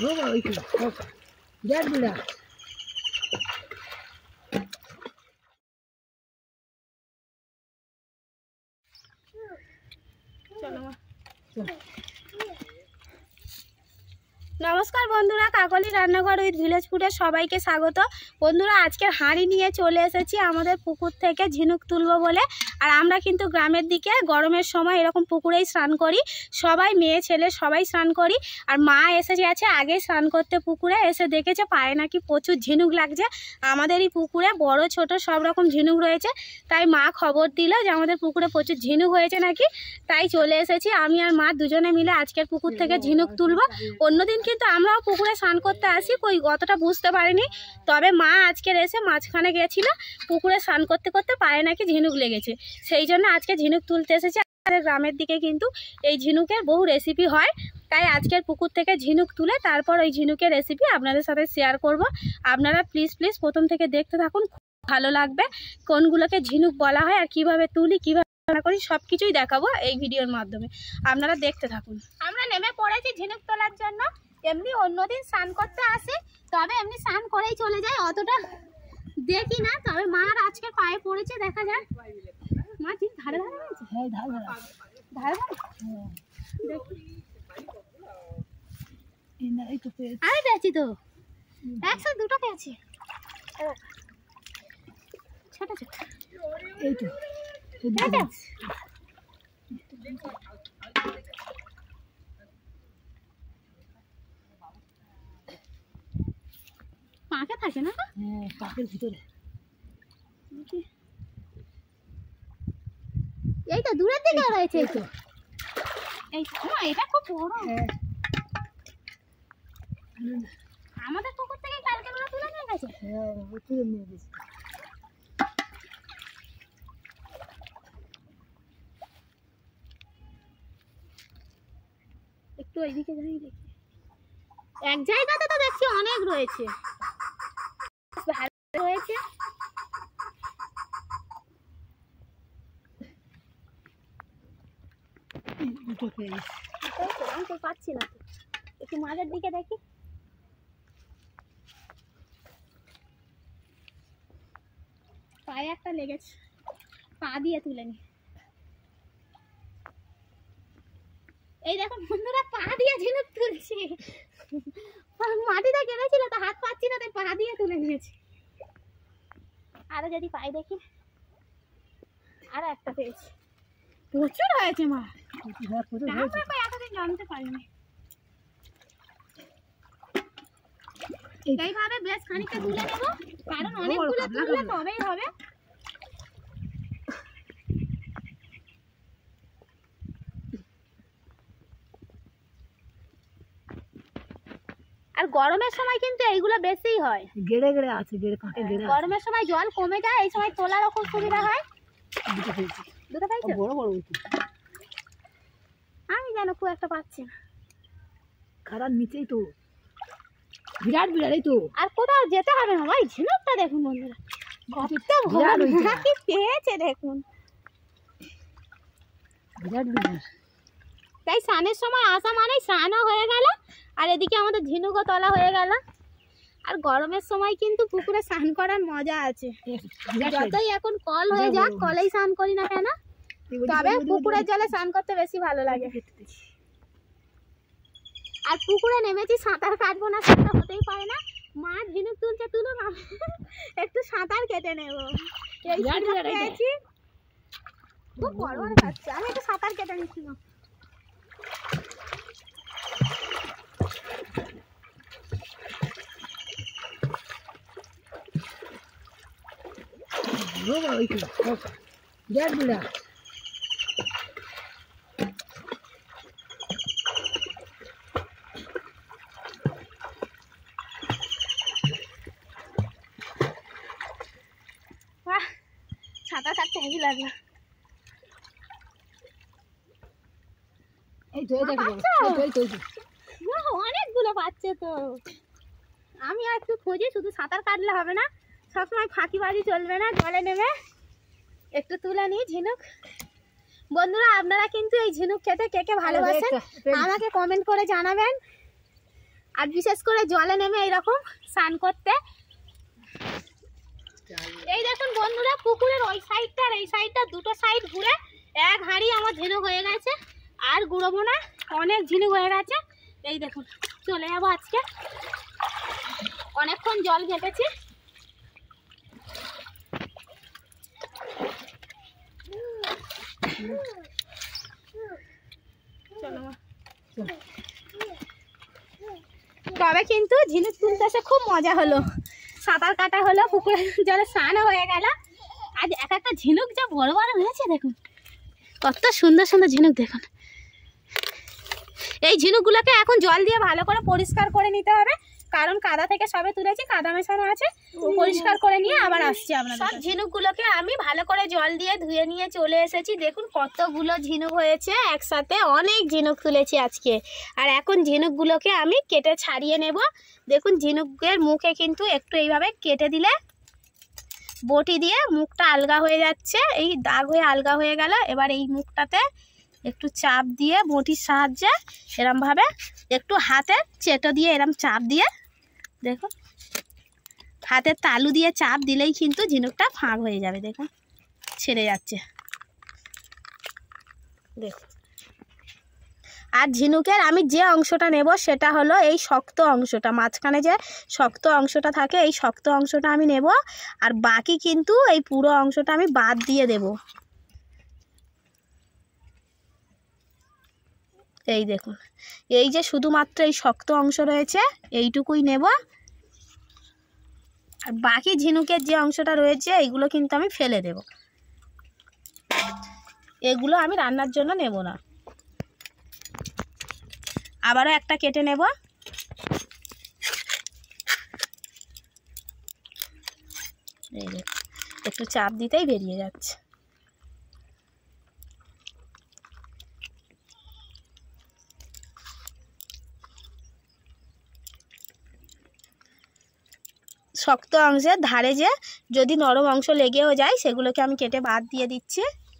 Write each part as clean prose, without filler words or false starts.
नमस्कार बंधुरा Kakali रान्नाघर with village ফুডে সবাইকে স্বাগত। বন্ধুরা আজকে হাঁড়ি নিয়ে চলে এসেছি আমাদের পুকুর থেকে ঝিনুক তুলবো বলে। আর আমরা কিন্তু গ্রামের দিকে গরমের সময় এরকম পুকুরেই স্নান করি, সবাই মেয়ে ছেলে সবাই স্নান করি। আর মা এসে গেছে আগে স্নান করতে, পুকুরে এসে দেখেছে পায়ে নাকি প্রচুর ঝিনুক লাগছে। আমাদেরই পুকুরে বড় ছোট সব রকম ঝিনুক রয়েছে, তাই মা খবর দিল যে আমাদের পুকুরে প্রচুর ঝিনুক হয়েছে নাকি। তাই চলে এসেছি আমি আর মা দুজনে মিলে আজকের পুকুর থেকে ঝিনুক তুলবো। অন্যদিন কিন্তু আমরাও পুকুরে স্নান করতে আসি, কই অতটা বুঝতে পারিনি। তবে মা আজকের এসে মাঝখানে গেছিল, পুকুরে স্নান করতে করতে পায়ে নাকি ঝিনুক লেগেছে, সেই জন্য আজকে ঝিনুক তুলতে এসেছে। আমাদের গ্রামের দিকে কিন্তু এই ঝিনুকের বহু রেসিপি হয়, তাই আজকের পুকুর থেকে ঝিনুক তুলে তারপর ওই ঝিনুকের রেসিপি আপনাদের সাথে শেয়ার করব। আপনারা প্লিজ প্রথম থেকে দেখতে থাকুন, খুব ভালো লাগবে। কোনগুলোকে ঝিনুক বলা হয় আর কিভাবে তুলি, কিভাবে রান্না করি, সব কিছুই দেখাবো এই ভিডিওর মাধ্যমে, আপনারা দেখতে থাকুন। আমরা নেমে পড়েছি ঝিনুক তোলার জন্য। এমনি অন্যদিন স্নান করতে আসি, তবে এমনি স্নান করেই চলে যায়, অতটা দেখি না। তবে মার আজকে পায়ে পড়েছে, দেখা যায়। মা ঠিক ধারে ধারে রয়েছে, হ্যাঁ ধারে ধারে ধারে দেখি। আরে পেয়েছি তো, একসাথে দুটো পেয়েছি, ছোট ছোট। এই তো পাকে থাকে না, হ্যাঁ পাকের ভিতরে। এই তো দূরের দিকে রয়েছে, এই তো এটা খুব বড়। আমাদের পুকুর থেকে কালকে ওরা তুলে নিয়ে গেছে, হ্যাঁ তুলে নিয়ে গেছে। একটু এইদিকে যাই দেখি, এক জায়গাতে তো দেখছি অনেক রয়েছে, ভালো রয়েছে। আমি তো পাচ্ছি না, একটু মাঝের দিকে দেখি। পায়ে একটা লেগেছে, পা দিয়ে তুলে নি। এই দেখো বন্ধুরা, পা দিয়ে ঝিনুক তুলছি। মাটিতে গেলেছিল তো হাত পাচ্ছি না, তাই পা দিয়ে তুলে নিয়েছি। আরো যদি পাই দেখি, আরো একটা পেয়েছি। প্রচুর হয়েছে মা, এতদিন জানতে পারিনি। এইভাবে বেশ খানিকটা তুলে নেব, কারণ অনেকগুলো তুললে তবেই হবে। আর গরমের সময় কিন্তু এইগুলো বেশিই হয়, গেড়ে গেড়ে আছে, গরমের সময় জল কমে যায়, এই সময় তোলারও খুব সুবিধা হয়। দুটো পাইছো? বড় বড় আমি যেন খুব একটা পাচ্ছি না, খারাপ নিচেই তো বিরাট বিরাট। এই তো আর কোথাও যেতে হবে না ভাই, ঝিনুকটা দেখুন বন্ধুরা, কতটা ভরা কি পেয়েছে দেখুন, বিরাট বিরাট। তাই স্নানের সময় আসা মানে স্নানও হয়ে গেল, আর এদিকে আমাদের ঝিনুকও তোলা হয়ে গেল। আর গরমের সময় কিন্তু পুকুরে স্নান করার মজা আছে, যতই এখন কল হয়ে যাক, কলেই স্নান করি না কেন, তবে পুকুরের জলে স্নান করতে বেশি ভালো লাগে। আর পুকুরে নেমেছি, সাঁতার কাটবো না সেটা হতেই পারে না। মা ঝিনুক তুলছে, তুলুন, একটু সাঁতার কেটে নেবো। খুব বড় বড় পাচ্ছে, আমি একটু সাঁতার কেটে নিচ্ছি। সাঁতার কাটতে হেভি লাগলো। অনেকগুলো পাচ্ছে তো, আমি আর একটু খুঁজি, শুধু সাঁতার কাটলে হবে না, সবসময় ফাঁকিবাজি চলবে না। জলে নেমে একটু তুলে নিই ঝিনুক। বন্ধুরা আপনারা কিন্তু এই ঝিনুক খেতে কে কে ভালোবাসেন আমাকে কমেন্ট করে জানাবেন। আর বিশেষ করে জলে নেমে এইরকম স্নান করতে। এই দেখুন বন্ধুরা, পুকুরের ওই সাইডটা আর এই সাইডটা দুটো সাইড ঘুরে এক হাঁড়ি আমার ঝিনুক হয়ে গেছে। আর গুঁড়োবো না, অনেক ঝিনুক হয়ে গেছে। এই দেখুন, চলে যাবো আজকে, অনেকক্ষণ জল ঘেটেছি। তবে কিন্তু ঝিনুক তুলতে এসে খুব মজা হলো, সাঁতার কাটা হলো, পুকুরের জলে স্নানও হয়ে গেল। আজ এক একটা ঝিনুক যা বড় বড় হয়েছে, দেখুন কত সুন্দর সুন্দর ঝিনুক। দেখুন এই ঝিনুকগুলোকে এখন জল দিয়ে ভালো করে পরিষ্কার করে নিতে হবে, কারণ কাদা থেকে সবে তুলেছি, কাদা মেশানো আছে। পরিষ্কার করে নিয়ে আবার আসছি আপনাদের। সব ঝিনুকগুলোকে আমি ভালো করে জল দিয়ে ধুয়ে নিয়ে চলে এসেছি। দেখুন কতগুলো ঝিনুক হয়েছে একসাথে, অনেক ঝিনুক তুলেছি আজকে। আর এখন ঝিনুকগুলোকে আমি কেটে ছাড়িয়ে নেব। দেখুন ঝিনুকের মুখে কিন্তু একটু এইভাবে কেটে দিলে বটি দিয়ে মুখটা আলগা হয়ে যাচ্ছে, এই দাগ হয়ে আলগা হয়ে গেল। এবার এই মুখটাতে একটু চাপ দিয়ে বটির সাহায্যে এরমভাবে একটু হাতের চেটো দিয়ে এরম চাপ দিয়ে, দেখুন হাতের তালু দিয়ে চাপ দিলেই কিন্তু ঝিনুকটা ফাঁক হয়ে যাবে। দেখুন ছেড়ে যাচ্ছে, দেখুন। আর ঝিনুকের আমি যে অংশটা নেব সেটা হলো এই শক্ত অংশটা, মাঝখানে যে শক্ত অংশটা থাকে এই শক্ত অংশটা আমি নেব। আর বাকি কিন্তু এই পুরো অংশটা আমি বাদ দিয়ে দেব। এই দেখুন, এই যে শুধুমাত্র এই শক্ত অংশ রয়েছে এইটুকুই নেব। আর বাকি ঝিনুকের যে অংশটা রয়েছে এইগুলো কিন্তু আমি ফেলে দেব, এগুলো আমি রান্নার জন্য নেব না। আবারও একটা কেটে নেব। এই যে একটু চাপ দিতেই বেরিয়ে যাচ্ছে। শক্ত অংশের ধারে যে যদি নরম অংশ লেগেও যায় সেগুলোকে আমি কেটে বাদ দিয়ে দিচ্ছি।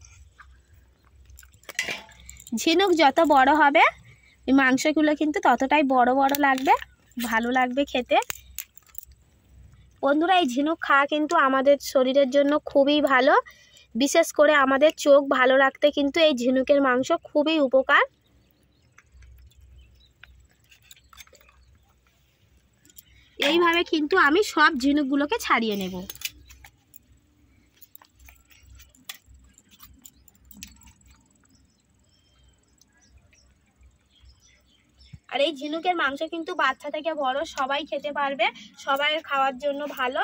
ঝিনুক যত বড় হবে এই মাংসগুলো কিন্তু ততটাই বড় বড় লাগবে, ভালো লাগবে খেতে। বন্ধুরা এই ঝিনুক খাওয়া কিন্তু আমাদের শরীরের জন্য খুবই ভালো, বিশেষ করে আমাদের চোখ ভালো রাখতে কিন্তু এই ঝিনুকের মাংস খুবই উপকার। এইভাবে কিন্তু আমি সব ঝিনুকগুলোকে ছাড়িয়ে নেব। আর এই ঝিনুকের মাংস কিন্তু বাচ্চা থেকে বড় সবাই খেতে পারবে, সবাই খাওয়ার জন্য ভালো।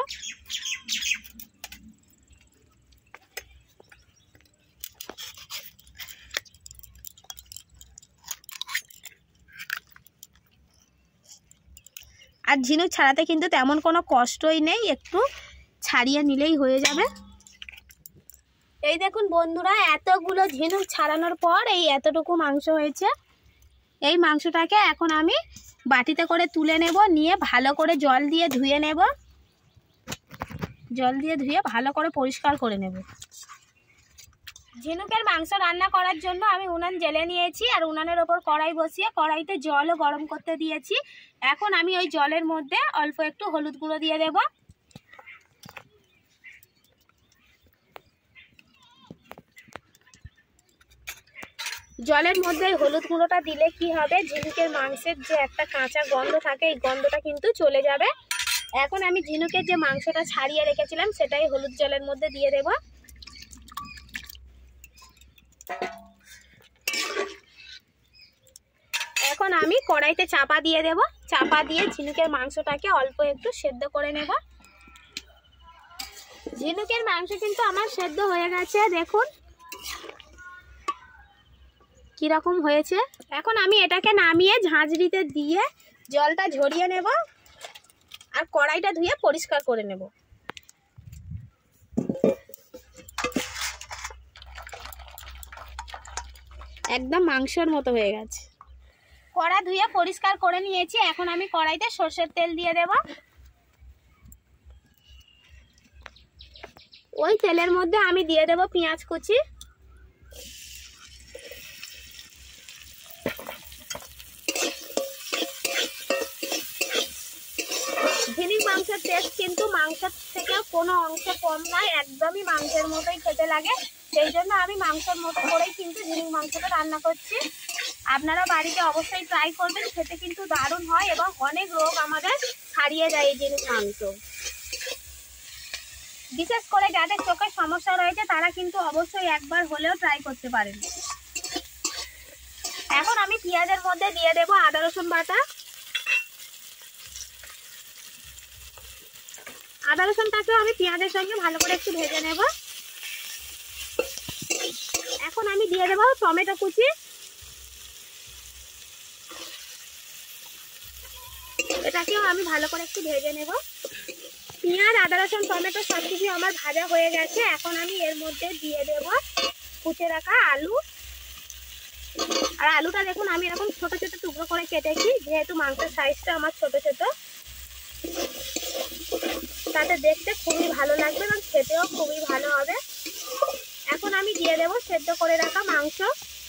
আর ঝিনুক ছাড়াতে কিন্তু তেমন কোনো কষ্টই নেই, একটু ছাড়িয়ে নিলেই হয়ে যাবে। এই দেখুন বন্ধুরা, এতগুলো ঝিনুক ছাড়ানোর পর এই এতটুকু মাংস হয়েছে। এই মাংসটাকে এখন আমি বাটিতে করে তুলে নেব, নিয়ে ভালো করে জল দিয়ে ধুয়ে নেব। জল দিয়ে ধুয়ে ভালো করে পরিষ্কার করে নেব। ঝিনুকের মাংস রান্না করার জন্য আমি উনান জ্বেলে নিয়েছি, আর উনানের ওপর কড়াই বসিয়ে কড়াইতে জলও গরম করতে দিয়েছি। এখন আমি ওই জলের মধ্যে অল্প একটু হলুদ গুঁড়ো দিয়ে দেব। জলের মধ্যে হলুদ গুঁড়োটা দিলে কি হবে, ঝিনুকের মাংসের যে একটা কাঁচা গন্ধ থাকে এই গন্ধটা কিন্তু চলে যাবে। এখন আমি ঝিনুকের যে মাংসটা ছাড়িয়ে রেখেছিলাম সেটাই হলুদ জলের মধ্যে দিয়ে দেব। এখন আমি কড়াইতে চাপা দিয়ে দেব। চাপা দিয়ে ঝিনুকের মাংসটাকে অল্প একটু সেদ্ধ করে নেব। ঝিনুকের মাংস কিন্তু আমার সেদ্ধ হয়ে গেছে, দেখুন কিরকম হয়েছে। এখন আমি এটাকে নামিয়ে ঝাঁঝরিতে দিয়ে জলটা ঝরিয়ে নেব আর কড়াইটা ধুয়ে পরিষ্কার করে নেব। একদম মাংসের মতো হয়ে গেছে। কড়া ধুয়ে পরিষ্কার করে নিয়েছি। এখন আমি কড়াইতে সরষের তেল দিয়ে দেব। ওই তেলের মধ্যে আমি দিয়ে দেব পেঁয়াজ কুচি, মাংসের থেকে কোনো অংশে কম নয়, একদমই মাংসের মতোই খেতে লাগে। সেই জন্য আমি মাংসের মতো করেই কিন্তু ঝিনুক মাংসটা রান্না করছি। আপনারা বাড়িতে অবশ্যই ট্রাই করবেন, খেতে কিন্তু দারুণ হয় এবং অনেক রোগ আমাদের ছাড়িয়ে যায় এই ঝিনুক মাংস। বিশেষ করে যাদের চোখের সমস্যা রয়েছে তারা কিন্তু অবশ্যই একবার হলেও ট্রাই করতে পারেন। এখন আমি পেঁয়াজের মধ্যে দিয়ে দেব আদা রসুন বাটা। আদা রসুনটাকেও আমি পেঁয়াজের সঙ্গে ভালো করে একটু ভেজে নেব। এখন আমি দিয়ে দেব টমেটো কুচি। এটাকেও আমি ভালো করে একটু ভেজে নেব। পেঁয়াজ, আদা রসুন, টমেটো সব কিছু আমার ভাজা হয়ে গেছে। এখন আমি এর মধ্যে দিয়ে দেব কুচে রাখা আলু। আর আলুটা দেখুন আমি এরকম ছোট ছোট টুকরো করে কেটেছি, যেহেতু মাংসের সাইজটা আমার ছোট ছোট, তাতে দেখতে খুবই ভালো লাগবে এবং খেতেও খুবই ভালো হবে। এখন আমি দিয়ে দেব সেদ্ধ করে রাখা মাংস।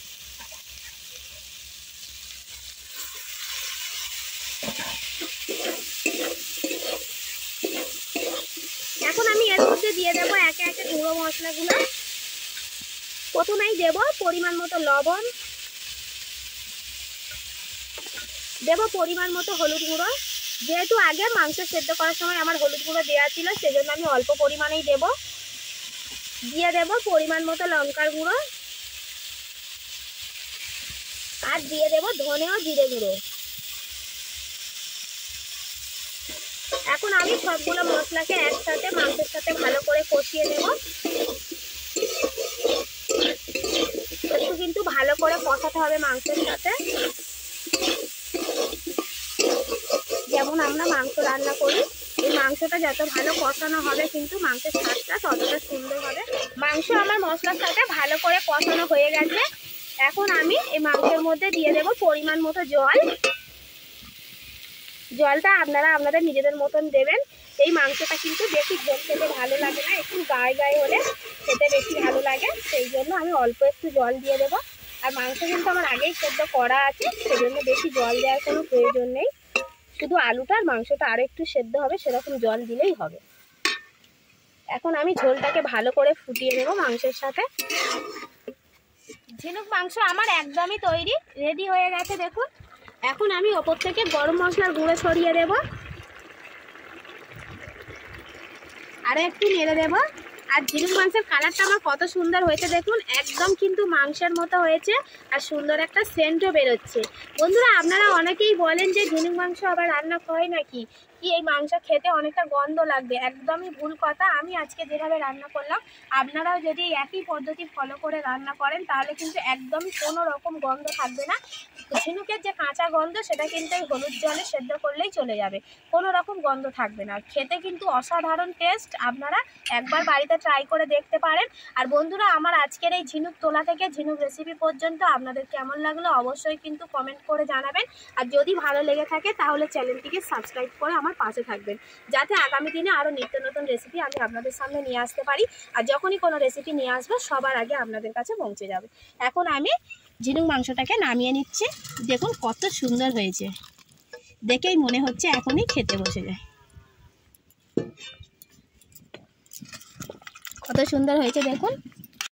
এখন আমি এর মধ্যে দিয়ে দেব একে একে গুঁড়ো মশলাগুলো। প্রথমেই দেব পরিমাণ মতো লবণ, দেব পরিমাণ মতো হলুদ গুঁড়ো। যেহেতু আগে মাংস সেদ্ধ করার সময় আমার হলুদ গুঁড়ো দেওয়া ছিল, সেজন্য আমি অল্প পরিমাণেই দেব। দিয়ে দেব পরিমাণ মতো লঙ্কার গুঁড়ো, আর দিয়ে দেব ধনে ও জিরে গুঁড়ো। এখন আমি সবগুলো মশলাকে একসাথে মাংসের সাথে ভালো করে কষিয়ে নেব। একটু কিন্তু ভালো করে কষাতে হবে মাংসের সাথে। যেমন আমরা মাংস রান্না করি, এই মাংসটা যত ভালো কষানো হবে কিন্তু মাংসের স্বাদটা ততটা সুন্দর হবে। মাংস আমার মশলার সাথে ভালো করে কষানো হয়ে গেছে। এখন আমি এই মাংসের মধ্যে দিয়ে দেব পরিমাণ মতো জল। জলটা আপনারা আপনাদের নিজেদের মতন দেবেন। এই মাংসটা কিন্তু বেশি ঝোল খেতে ভালো লাগে না, একটু গায়ে গায়ে হলে খেতে বেশি ভালো লাগে। সেই জন্য আমি অল্প একটু জল দিয়ে দেব। আর মাংস কিন্তু আমার আগেই সেদ্ধ করা আছে, সেজন্য বেশি জল দেওয়ার কোনো প্রয়োজন নেই। শুধু আলুটা আর মাংসটা আরও একটু সেদ্ধ হবে, সেরকম জল দিলেই হবে। এখন আমি ঝোলটাকে ভালো করে ফুটিয়ে নেব মাংসের সাথে। ঝিনুক মাংস আমার একদমই তৈরি, রেডি হয়ে গেছে দেখুন। এখন আমি ওপর থেকে গরম মশলার গুঁড়ো ছড়িয়ে দেব, আরও একটু নেড়ে দেব। আর ঝিনুক মাংসের কালারটা আমার কত সুন্দর হয়েছে দেখুন, একদম কিন্তু মাংসের মতো হয়েছে আর সুন্দর একটা সেন্টও বেরোচ্ছে। বন্ধুরা, আপনারা অনেকেই বলেন যে ঝিনুক মাংস আবার রান্না হয় নাকি, কি এই মাংস খেতে অনেকটা গন্ধ লাগবে। একদমই ভুল কথা। আমি আজকে যেভাবে রান্না করলাম, আপনারাও যদি একই পদ্ধতি ফলো করে রান্না করেন তাহলে কিন্তু একদমই কোনো রকম গন্ধ থাকবে না। ঝিনুকের যে কাঁচা গন্ধ সেটা কিন্তু এই হলুদ জলে সেদ্ধ করলেই চলে যাবে, কোনো রকম গন্ধ থাকবে না। খেতে কিন্তু অসাধারণ টেস্ট, আপনারা একবার বাড়িতে ট্রাই করে দেখতে পারেন। আর বন্ধুরা, আমার আজকের এই ঝিনুক তোলা থেকে ঝিনুক রেসিপি পর্যন্ত আপনাদের কেমন লাগলো অবশ্যই কিন্তু কমেন্ট করে জানাবেন। আর যদি ভালো লেগে থাকে তাহলে চ্যানেলটিকে সাবস্ক্রাইব করে আমার পাশে থাকবেন, যাতে আগামী দিনে আরও নিত্য নতুন রেসিপি আমি আপনাদের সামনে নিয়ে আসতে পারি। আর যখনই কোনো রেসিপি নিয়ে আসবো সবার আগে আপনাদের কাছে পৌঁছে যাবে। এখন আমি ঝিনুক মাংসটাকে নামিয়ে নিচ্ছি। দেখুন কত সুন্দর হয়েছে, দেখেই মনে হচ্ছে এখনই খেতে বসে যায়। কত সুন্দর হয়েছে দেখুন।